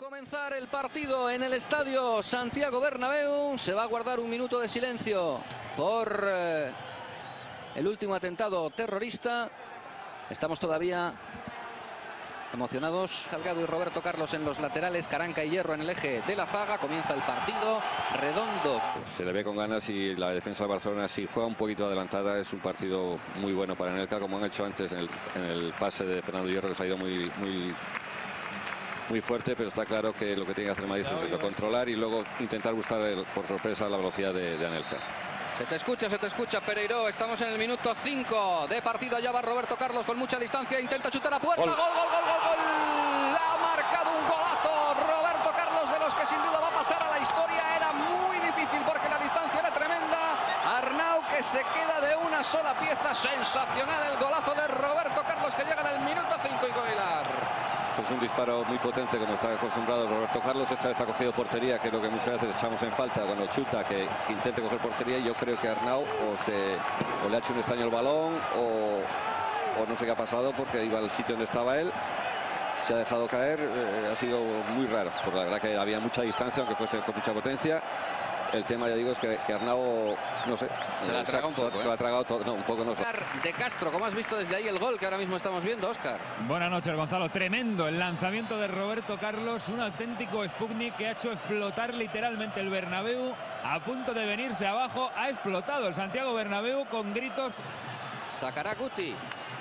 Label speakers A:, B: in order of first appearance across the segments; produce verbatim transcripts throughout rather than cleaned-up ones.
A: Comenzar el partido en el estadio Santiago Bernabéu. Se va a guardar un minuto de silencio por eh, el último atentado terrorista. Estamos todavía emocionados. Salgado y Roberto Carlos en los laterales, Caranca y Hierro en el eje de la zaga. Comienza el partido. Redondo.
B: Se le ve con ganas y la defensa del Barcelona, si juega un poquito adelantada, es un partido muy bueno para Anelka, como han hecho antes en el, en el pase de Fernando Hierro, que se ha ido muy, muy, muy fuerte, pero está claro que lo que tiene que hacer Madrid es eso, controlar y luego intentar buscar el, por sorpresa la velocidad de, de Anelka.
A: Se te escucha, se te escucha, Pereiro. Estamos en el minuto cinco de partido. Allá va Roberto Carlos con mucha distancia. Intenta chutar a puerta. Gol, gol, gol, gol, gol, gol. Ha marcado un golazo Roberto Carlos, de los que sin duda va a pasar a la historia. Era muy difícil porque la distancia era tremenda. Arnau, que se queda de una sola pieza. Sensacional el golazo de Roberto Carlos, que llega en el minuto cinco. Y Goilar.
B: Pues un disparo muy potente, como está acostumbrado Roberto Carlos. Esta vez ha cogido portería, que es lo que muchas veces echamos en falta cuando chuta, que intente coger portería. Y yo creo que Arnau o, se, o le ha hecho un extraño el balón o, o no sé qué ha pasado, porque iba al sitio donde estaba él. Se ha dejado caer, eh, ha sido muy raro, porque la verdad que había mucha distancia, aunque fuese con mucha potencia. El tema, ya digo, es que, que Arnau, no sé,
A: se la ha tragado un poco.
B: Se,
A: ¿eh?
B: se la ha tragado todo, no, un poco no sé.
A: De Castro, como has visto desde ahí el gol que ahora mismo estamos viendo, Óscar.
C: Buenas noches, Gonzalo. Tremendo el lanzamiento de Roberto Carlos, un auténtico Sputnik que ha hecho explotar literalmente el Bernabéu. A punto de venirse abajo, ha explotado el Santiago Bernabéu con gritos.
A: Sacará Guti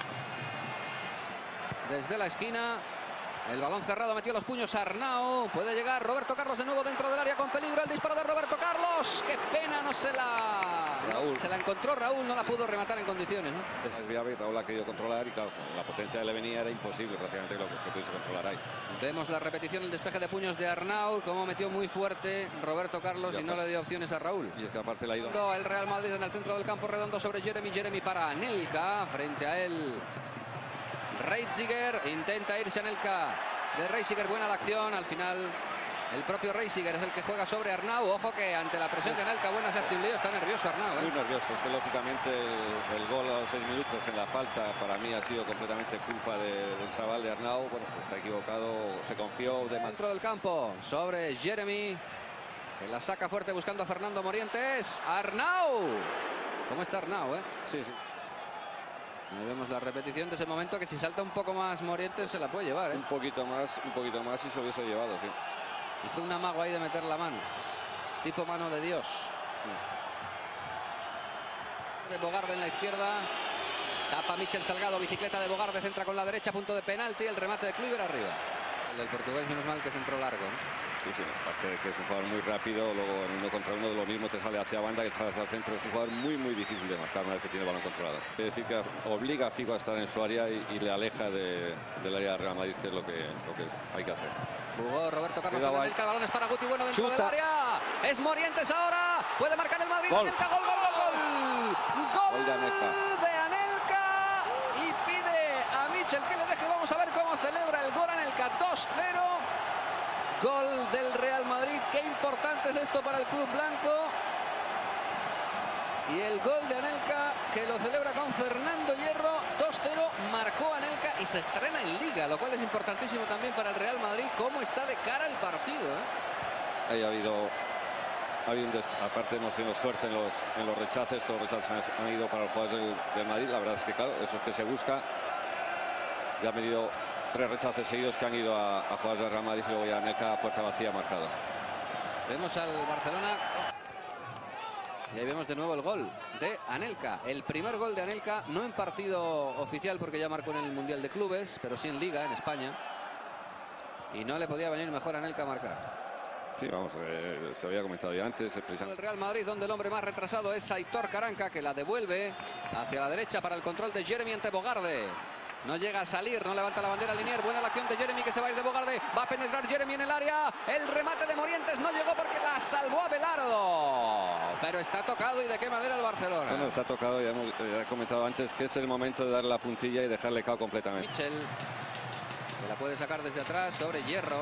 A: desde la esquina. El balón cerrado, metió los puños Arnau. Puede llegar Roberto Carlos de nuevo dentro del área con peligro. El disparo de Roberto Carlos. ¡Qué pena! No se la...
B: Raúl.
A: Se la encontró Raúl, no la pudo rematar en condiciones, ¿no?
B: Es desviable y Raúl ha querido controlar y claro, con la potencia que le venía era imposible prácticamente lo que, que pudiese controlar ahí.
A: Vemos la repetición, el despeje de puños de Arnau, como metió muy fuerte Roberto Carlos y, y no le dio opciones a Raúl.
B: Y es que aparte le ha ido...
A: El Real Madrid en el centro del campo, Redondo sobre Jeremy. Jeremy para Anelka, frente a él Reiziger, intenta irse Anelka. De Reiziger, buena la acción, al final el propio Reiziger es el que juega sobre Arnau. Ojo que ante la presión de Anelka, buena se hace un lío, está nervioso Arnau, ¿eh?
B: Muy nervioso, es que lógicamente el, el gol a los seis minutos en la falta para mí ha sido completamente culpa de, del chaval de Arnau. Bueno, pues se ha equivocado, se confió de más.
A: Dentro del campo, sobre Jeremy, que la saca fuerte buscando a Fernando Morientes. Arnau, ¿cómo está Arnau, eh?
B: Sí, sí.
A: Ahí vemos la repetición de ese momento, que si salta un poco más Morientes se la puede llevar, ¿eh?
B: Un poquito más, un poquito más y se hubiese llevado, sí.
A: Hizo un amago ahí de meter la mano. Tipo mano de Dios. Sí. De Bogarde en la izquierda. Tapa Michel Salgado, bicicleta de Bogarde, centra con la derecha, punto de penalti, el remate de Kluivert arriba. El del portugués, menos mal que centró largo, ¿no?
B: Sí, sí, aparte de que es un jugador muy rápido, luego en uno contra uno de lo mismo te sale hacia banda que sale hacia el centro. Es un jugador muy, muy difícil de marcar una vez que tiene el balón controlado. Es decir, que obliga a Figo a estar en su área y, y le aleja de, del área de Real Madrid, que es lo que, lo que hay que hacer.
A: Jugó Roberto Carlos
B: con
A: Anelka, el balón es para Guti, bueno dentro
B: Chuta.
A: del área. Es Morientes ahora, puede marcar el Madrid.
B: Gol.
A: Anelka, gol, gol, gol, gol. Gol,
B: gol de Anelka.
A: de Anelka. Y pide a Michel que le deje. Vamos a ver cómo celebra el gol Anelka. dos cero. Gol del Real Madrid. Qué importante es esto para el club blanco. Y el gol de Anelka, que lo celebra con Fernando Hierro. dos cero, marcó Anelka y se estrena en Liga, lo cual es importantísimo también para el Real Madrid. Cómo está de cara el partido, ¿eh?
B: Ahí ha habido, ha habido un des... aparte hemos tenido suerte en los, en los rechaces. Todos los rechaces han, han ido para los jugadores del, del Madrid. La verdad es que claro, eso es que se busca. Ya han venido tres rechaces seguidos que han ido a, a jugadores del Real Madrid y luego ya Anelka, puerta vacía, marcado.
A: Vemos al Barcelona. Y ahí vemos de nuevo el gol de Anelka. El primer gol de Anelka, no en partido oficial porque ya marcó en el Mundial de Clubes, pero sí en Liga, en España. Y no le podía venir mejor a Anelka a marcar.
B: Sí, vamos, eh, se había comentado ya antes.
A: El Real Madrid, donde el hombre más retrasado es Aitor Caranca, que la devuelve hacia la derecha para el control de Jeremy ante Bogarde. No llega a salir, no levanta la bandera Linier. Buena la acción de Jeremy, que se va a ir de Bogarde. Va a penetrar Jeremy en el área. El remate de Morientes no llegó porque la salvó Abelardo. Pero está tocado, y de qué manera el Barcelona.
B: Bueno, está tocado, ya, hemos, ya he comentado antes que es el momento de darle la puntilla y dejarle cao completamente.
A: Michel, que la puede sacar desde atrás sobre Hierro.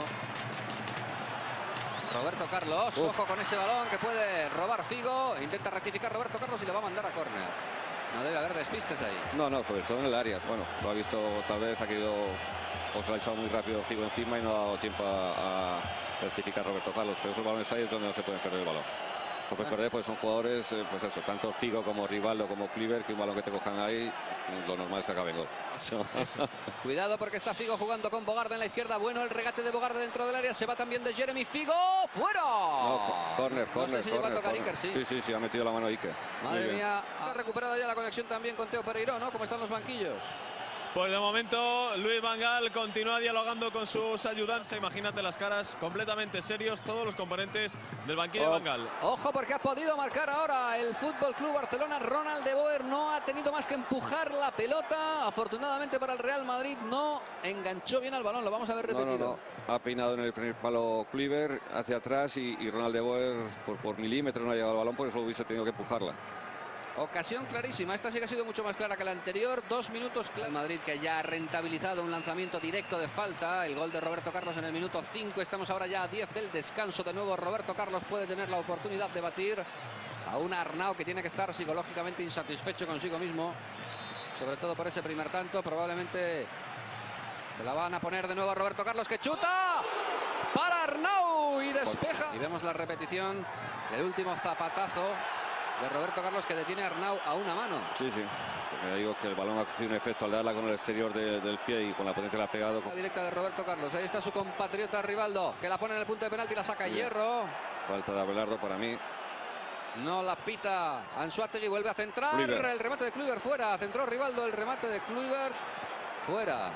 A: Roberto Carlos,
B: Uf.
A: Ojo con ese balón que puede robar Figo. Intenta rectificar Roberto Carlos y le va a mandar a córner. No debe haber despistes ahí.
B: No, no, sobre todo en el área. Bueno, lo ha visto tal vez, ha querido, o se lo ha echado muy rápido Figo encima y no ha dado tiempo a, a rectificar Roberto Carlos. Pero esos balones ahí es donde no se pueden perder el balón. No puedes perder, pues son jugadores, eh, pues eso, tanto Figo como Rivaldo como Kluivert, que un balón que te cojan ahí, lo normal es que acabe en gol. Eso.
A: Cuidado porque está Figo jugando con Bogarde en la izquierda. Bueno, el regate de Bogarde dentro del área. Se va también de Jeremy Figo. ¡Fuera!
B: No, córner,
A: No
B: córner,
A: sé si llegó a
B: córner,
A: tocar
B: córner.
A: Iker, sí.
B: Sí, sí, sí, ha metido la mano Iker.
A: Madre mía, ha recuperado ya la conexión también con Teo Pereiro, ¿no? ¿Cómo están los banquillos?
D: Pues de momento Luis Van Gaal continúa dialogando con sus ayudantes. Imagínate las caras completamente serios todos los componentes del banquillo
B: Oh.
D: de Van Gaal.
A: Ojo porque ha podido marcar ahora el Fútbol Club Barcelona. Ronald de Boer no ha tenido más que empujar la pelota. Afortunadamente para el Real Madrid no enganchó bien al balón. Lo vamos a ver
B: No,
A: repetido.
B: no, no. Ha peinado en el primer palo Kluivert hacia atrás y, y Ronald de Boer por, por milímetros no ha llegado al balón, por eso hubiese tenido que empujarla.
A: Ocasión clarísima. Esta sí que ha sido mucho más clara que la anterior. Dos minutos. El Madrid que ya ha rentabilizado un lanzamiento directo de falta. El gol de Roberto Carlos en el minuto cinco. Estamos ahora ya a diez del descanso. De nuevo Roberto Carlos puede tener la oportunidad de batir a un Arnau que tiene que estar psicológicamente insatisfecho consigo mismo. Sobre todo por ese primer tanto. Probablemente se la van a poner de nuevo a Roberto Carlos, que chuta para Arnau y despeja. Y vemos la repetición del último zapatazo de Roberto Carlos que detiene a Arnau a una mano.
B: Sí, sí. Porque digo que el balón ha cogido un efecto al darla con el exterior de, del pie y con la potencia le ha pegado.
A: La directa de Roberto Carlos. Ahí está su compatriota Rivaldo, que la pone en el punto de penalti y la saca Hierro.
B: Falta de Abelardo para mí.
A: No la pita Anzuategui, vuelve a centrar.
B: Kluivert.
A: El remate de Kluivert fuera. Centró Rivaldo, el remate de Kluivert fuera.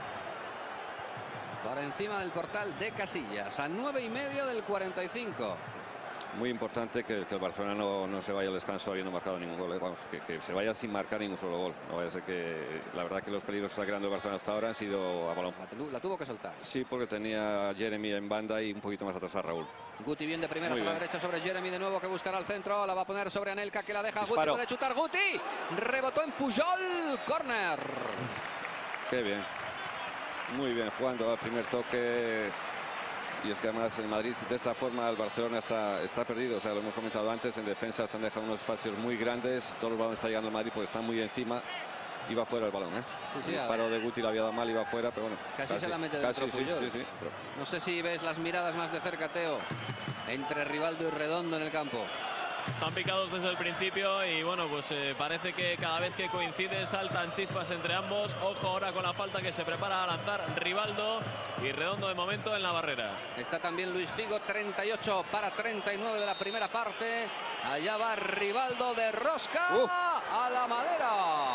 A: Por encima del portal de Casillas. A nueve y medio del cuarenta y cinco.
B: Muy importante que, que el Barcelona no, no se vaya al descanso habiendo marcado ningún gol. ¿eh? Vamos, que, que se vaya sin marcar ningún solo gol. No vaya a ser que la verdad que los peligros que está creando el Barcelona hasta ahora han sido a balón.
A: La, tu- la tuvo que soltar.
B: Sí, porque tenía a Jeremy en banda y un poquito más atrás a Raúl.
A: Guti bien de primeras
B: Muy
A: a la
B: bien.
A: derecha sobre Jeremy de nuevo, que buscará al centro. La va a poner sobre Anelka, que la deja.
B: Disparo.
A: Guti puede chutar. Guti rebotó en Pujol. Corner.
B: Qué bien. Muy bien jugando al primer toque. Y es que además en Madrid de esta forma el Barcelona está, está perdido. O sea, lo hemos comentado antes, en defensa se han dejado unos espacios muy grandes. Todos los balones están llegando al Madrid porque están muy encima. Iba fuera el balón, ¿eh?
A: Sí, sí,
B: el
A: a
B: disparo de Guti lo había dado mal, iba fuera, pero bueno.
A: Casi se la mete dentro
B: Casi, sí,
A: Puyol.
B: sí, sí. Entró.
A: No sé si ves las miradas más de cerca, Teo, entre Rivaldo y Redondo en el campo.
D: Están picados desde el principio y bueno, pues eh, parece que cada vez que coinciden saltan chispas entre ambos. Ojo ahora con la falta que se prepara a lanzar Rivaldo y Redondo de momento en la barrera.
A: Está también Luis Figo, treinta y ocho para treinta y nueve de la primera parte. Allá va Rivaldo de rosca
B: Uf.
A: a la madera.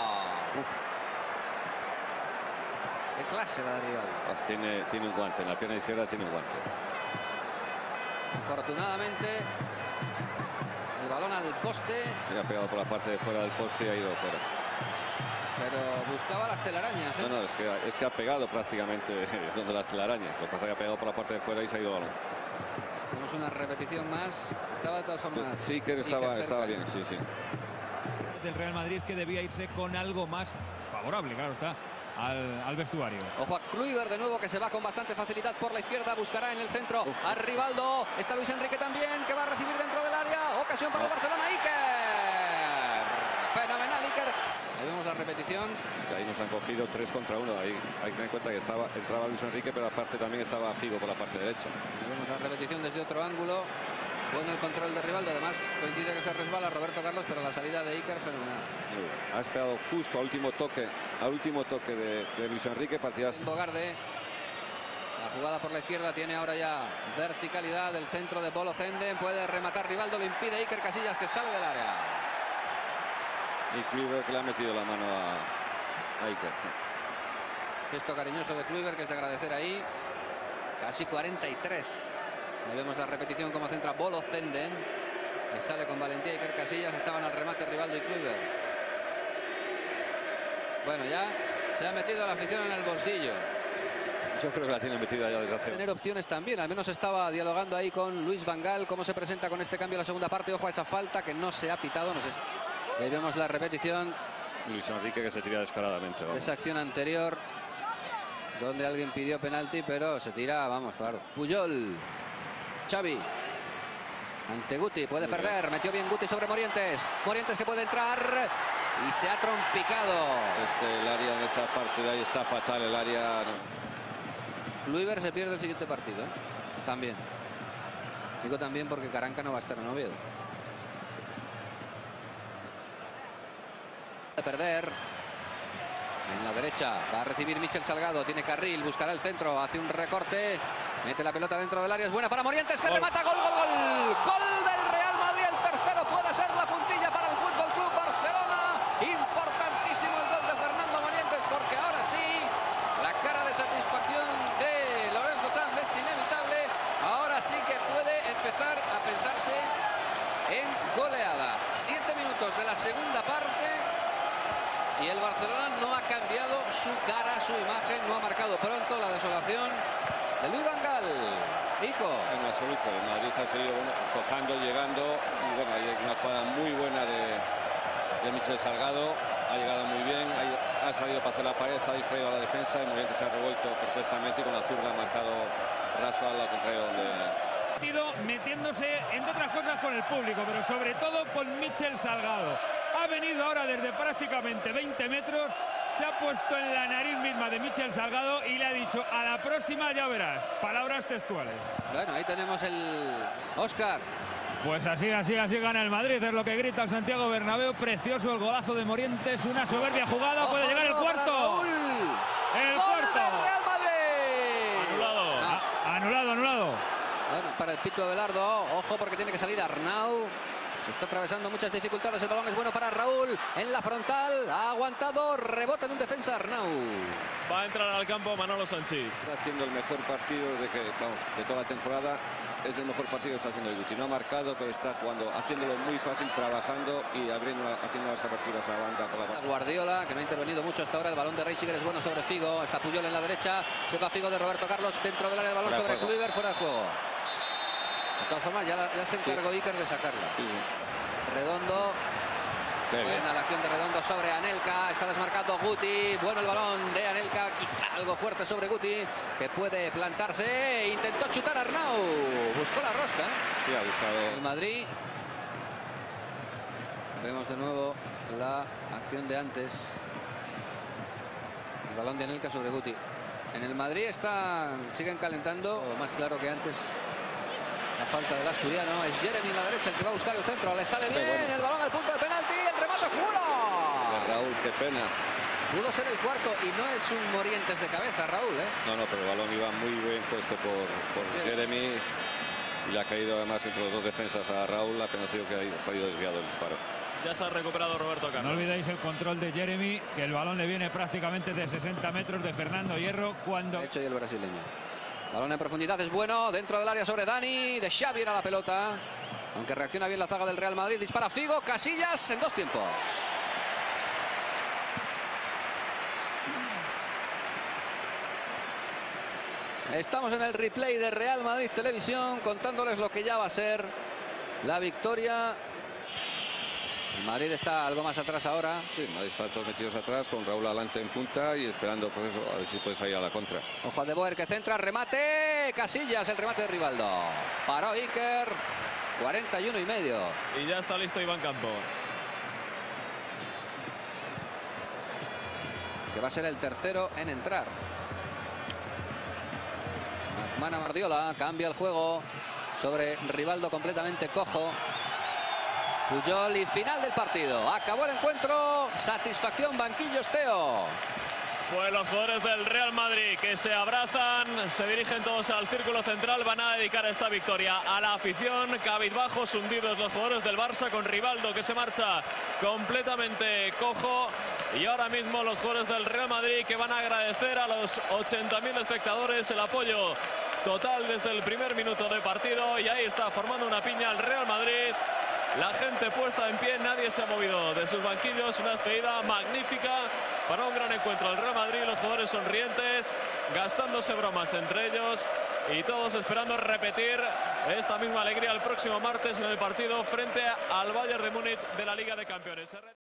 A: Qué clase la de Rivaldo.
B: Ah, Tiene, tiene un guante, en la pierna izquierda tiene un guante.
A: Afortunadamente, el balón al poste,
B: Se ha pegado por la parte de fuera del poste y ha ido fuera.
A: pero buscaba las telarañas, ¿eh?
B: No, no, es que, es que ha pegado prácticamente donde las telarañas. Lo que pasa es que ha pegado por la parte de fuera y se ha ido el balón.
A: Tenemos una repetición más. Estaba de todas formas.
B: Sí que estaba,
A: cerca,
B: estaba
A: ¿eh?
B: bien, sí, sí.
C: Del Real Madrid, que debía irse con algo más favorable, claro está, al, al vestuario.
A: Ojo a Kluivert de nuevo, que se va con bastante facilidad por la izquierda, buscará en el centro a Rivaldo. Está Luis Enrique también, que va a recibir dentro del área. Ocasión para el Barcelona. Iker. Fenomenal Iker. Ahí vemos la repetición.
B: Es que ahí nos han cogido tres contra uno. Ahí hay que tener en cuenta que estaba, entraba Luis Enrique, pero aparte también estaba Figo por la parte derecha.
A: Ahí vemos la repetición desde otro ángulo. Bueno el control de Rivaldo. Además coincide que se resbala Roberto Carlos, pero la salida de Iker fenomenal.
B: Muy bien. Ha esperado justo al último toque, al último toque de, de Luis Enrique. Partidas.
A: Bogarde. La jugada por la izquierda tiene ahora ya verticalidad. El centro de Polo Zenden. Puede rematar Rivaldo. Lo impide Iker Casillas, que sale del área.
B: Y Kluivert, que le ha metido la mano a, a Iker.
A: Gesto cariñoso de Kluivert, que es de agradecer ahí. Casi cuarenta y tres. Ahí vemos la repetición como centra Polo Zenden. Y sale con valentía Iker Casillas. Estaban al remate Rivaldo y Kluivert. Bueno, ya se ha metido la afición en el bolsillo.
B: Yo creo que la tiene metida ya desde hace.
A: Tener opciones también, al menos estaba dialogando ahí con Luis Van Gaal, cómo se presenta con este cambio en la segunda parte. Ojo a esa falta que no se ha pitado, no sé si... Ahí vemos la repetición
B: Luis Enrique, que se tira descaradamente.
A: de
B: Vamos.
A: esa acción anterior, donde alguien pidió penalti, pero se tira, vamos, claro. Puyol, Xavi, ante Guti, puede
B: Muy
A: perder,
B: bien.
A: metió bien Guti sobre Morientes. Morientes que puede entrar, y se ha trompicado.
B: Es que el área en esa parte de ahí está fatal, el área...
A: Kluivert se pierde el siguiente partido, ¿eh? También. Digo también porque Caranca no va a estar en Oviedo. De perder. En la derecha va a recibir Michel Salgado, tiene carril, buscará el centro, hace un recorte, mete la pelota dentro del área, es buena para Morientes, que
D: gol.
A: remata, gol, gol, gol. Gol del Real Madrid, el tercero puede ser la puntilla para el Fútbol Club Barcelona. Importantísimo el gol de Fernando Morientes, porque ahora sí, la cara de satisfacción de Lorenzo Sanz es inevitable. Ahora sí que puede empezar a pensarse en goleada. Siete minutos de la segunda parte. Y el Barcelona no ha cambiado su cara, su imagen, no ha marcado pronto la desolación de Luis Van Gaal. Ico.
B: En absoluto, el Madrid ha seguido bueno, tocando, llegando. Y bueno, hay una jugada muy buena de, de Michel Salgado. Ha llegado muy bien, ha, ha salido para hacer la pared, ha distraído a la defensa. Y Morientes se ha revuelto perfectamente y con la zurda ha marcado raso a la contraria donde...
C: metiéndose, entre otras cosas, con el público, pero sobre todo con Michel Salgado. Ha venido ahora desde prácticamente veinte metros, se ha puesto en la nariz misma de Michel Salgado y le ha dicho: a la próxima ya verás. Palabras textuales.
A: Bueno, ahí tenemos el Óscar.
C: Pues así, así, así gana el Madrid, es lo que grita el Santiago Bernabéu. Precioso el golazo de Morientes, una soberbia jugada, puede llegar el cuarto. El cuarto.
A: Real Madrid.
D: Anulado.
C: A, anulado, anulado.
A: Bueno, para el pito de Belardo, ojo porque tiene que salir Arnau. Está atravesando muchas dificultades, el balón es bueno para Raúl, en la frontal, ha aguantado, rebota en un defensa Arnau.
D: Va a entrar al campo Manolo Sanchís.
B: Está haciendo el mejor partido de, que, vamos, de toda la temporada. Es el mejor partido que está haciendo el Guti. No ha marcado, pero está jugando, haciéndolo muy fácil, trabajando y abriendo, haciendo las aperturas a banda. Por la banda.
A: Guardiola, que no ha intervenido mucho hasta ahora. El balón de Reisiger es bueno sobre Figo. Está Puyol en la derecha. Se va Figo de Roberto Carlos dentro del área. El balón
B: Fuera
A: sobre
B: juego.
A: Kluivert, fuera de juego. De todas formas, ya, ya se encargó sí. Iker de sacarla.
B: Sí, sí.
A: Redondo.
B: Qué
A: Buena
B: bien.
A: la acción de Redondo sobre Anelka. Está desmarcado Guti. Bueno el balón de Anelka. Quizá algo fuerte sobre Guti, que puede plantarse. Intentó chutar a Arnau. Buscó la rosca.
B: Sí, ha buscado.
A: El Madrid. Vemos de nuevo la acción de antes. El balón de Anelka sobre Guti. En el Madrid están, siguen calentando. Más claro que antes. La falta del asturiano, es Jeremy en la derecha el que va a buscar el centro, le sale bien, bueno. El balón al punto de penalti, el remate fuera.
B: Raúl, qué pena.
A: Pudo ser el cuarto y no es un Morientes de cabeza, Raúl, ¿eh?
B: No, no, pero el balón iba muy bien puesto por, por sí. Jeremy. Y le ha caído además entre los dos defensas a Raúl, apenas sido que ha salido desviado el disparo.
D: Ya se ha recuperado Roberto Carlos.
C: No olvidéis el control de Jeremy, que el balón le viene prácticamente de sesenta metros de Fernando Hierro cuando...
A: De hecho, y el brasileño. Balón en profundidad es bueno, dentro del área sobre Dani, de Xavi era la pelota. Aunque reacciona bien la zaga del Real Madrid, dispara Figo, Casillas en dos tiempos. Estamos en el replay de Real Madrid Televisión, contándoles lo que ya va a ser la victoria. El Madrid está algo más atrás ahora.
B: Sí, Madrid está todos metidos atrás, con Raúl adelante en punta y esperando por eso, a ver si puede salir a la contra.
A: Ojo a De Boer que centra, remate, Casillas, el remate de Rivaldo. Paró Iker, cuarenta y uno y medio.
D: Y ya está listo Iván Campo.
A: Que va a ser el tercero en entrar. Mana Guardiola cambia el juego sobre Rivaldo completamente cojo. Puyol y final del partido. Acabó el encuentro. Satisfacción, banquillos, Teo.
D: Pues los jugadores del Real Madrid que se abrazan, se dirigen todos al círculo central, van a dedicar esta victoria a la afición. Cabizbajos, hundidos los jugadores del Barça, con Rivaldo que se marcha completamente cojo. Y ahora mismo los jugadores del Real Madrid que van a agradecer a los ochenta mil espectadores el apoyo total desde el primer minuto de partido. Y ahí está formando una piña el Real Madrid. La gente puesta en pie, nadie se ha movido de sus banquillos. Una despedida magnífica para un gran encuentro. El Real Madrid, los jugadores sonrientes, gastándose bromas entre ellos y todos esperando repetir esta misma alegría el próximo martes en el partido frente al Bayern de Múnich de la Liga de Campeones.